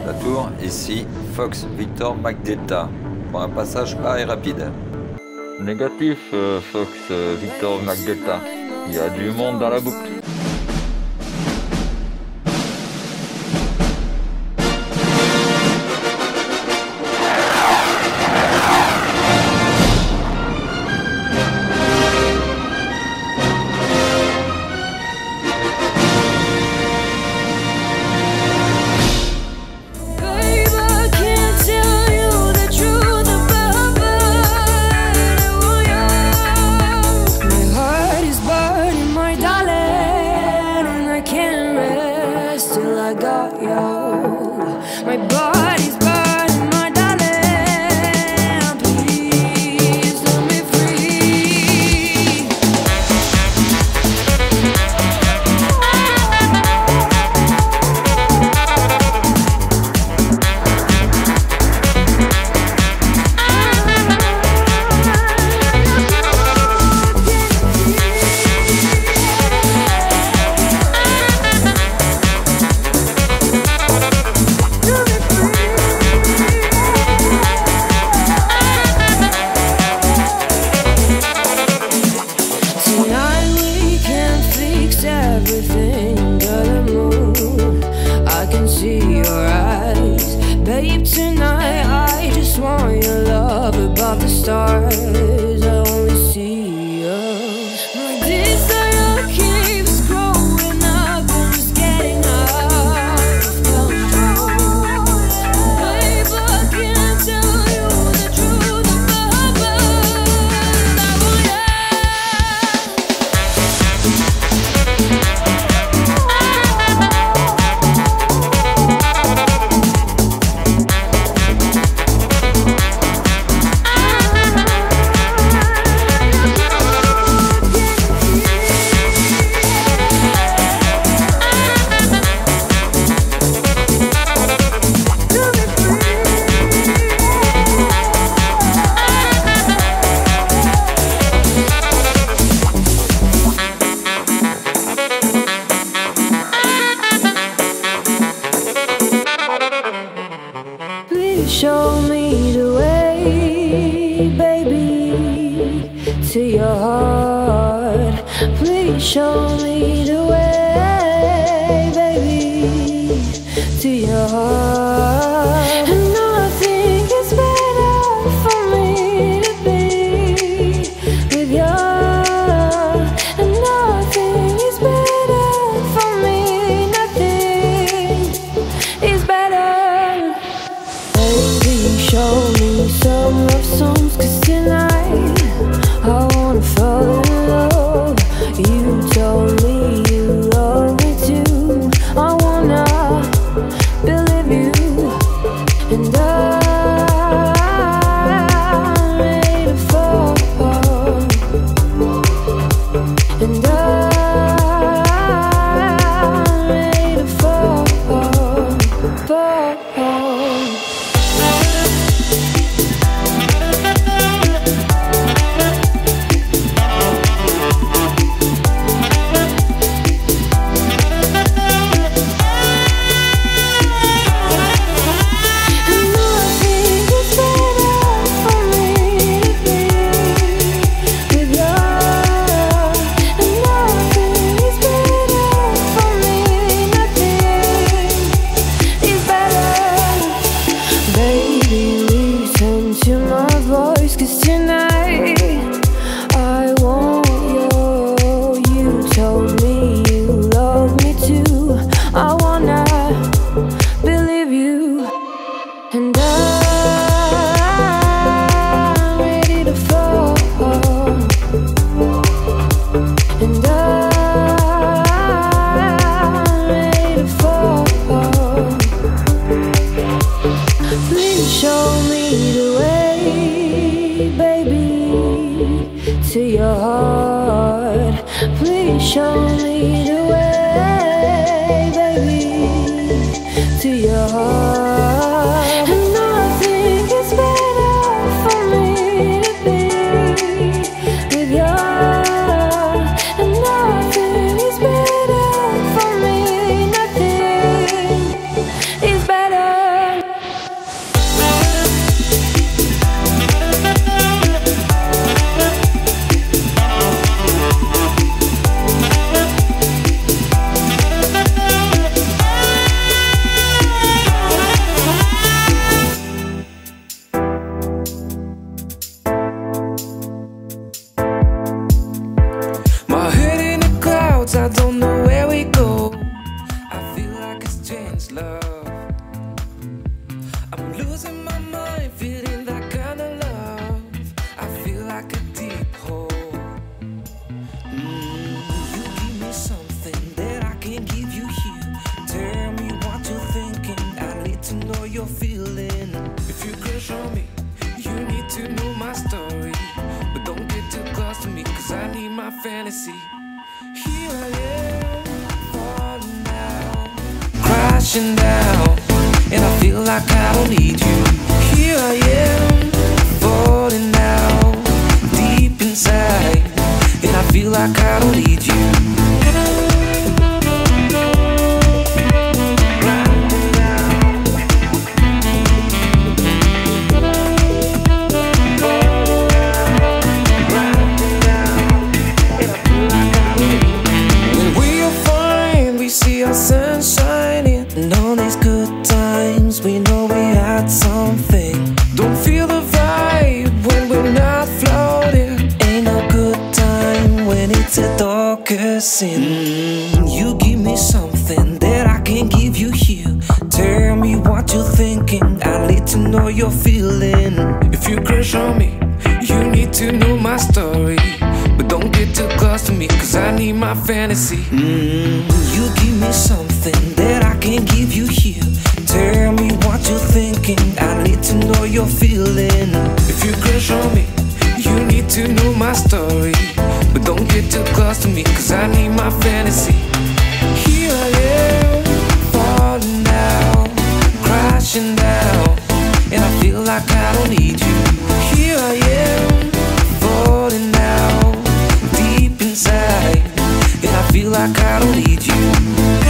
la tour. Ici, Fox Victor McDelta pour un passage bas et rapide. Négatif, Fox Victor McDelta. Il y a du monde dans la boucle. My body's burning, my darling. Please set me free. Everything but the moon, I can see your eyes. Babe, tonight I just want your love above the stars. I only see you. My desire keeps growing up and it's getting out of control. Babe, I can't tell you the truth about show me the way, baby, to your heart. Please show me the way, baby, to your heart. And I think it's better for me to be with you. And I think it's better for me, nothing is better. Show me some love songs, 'cause tonight I wanna fall in love. You told me you love me too. I wanna believe you. And I'm ready to fall. And I'm ready to fall. To your heart, please show me the way, baby, to your heart. And I think it's better for me to be with you. And I think it's better for me, nothing is better. to know your feeling. If you crush on me, you need to know my story. But don't get too close to me, cause I need my fantasy. Here I am, falling down, crashing down, and I feel like I don't need you. Here I am, falling down, deep inside, and I feel like I don't need you. Sun shining, and all these good times, we know we had something. Don't feel the vibe when we're not floating. Ain't no good time when it's the darkest sin. You give me something that I can't give you here. Tell me what you're thinking, I need to know you're feeling. If you crush on me, you need to know my story. But don't get too close to me, cause I need my fantasy. You give me something that I can't give you here. Tell me what you're thinking, I need to know you're feeling. If you crush on me, you need to know my story. But don't get too close to me, cause I need my fantasy. Here I am, falling down, crashing down, and I feel like I don't need you. Here I am, falling down, deep inside, and I feel like I don't need you.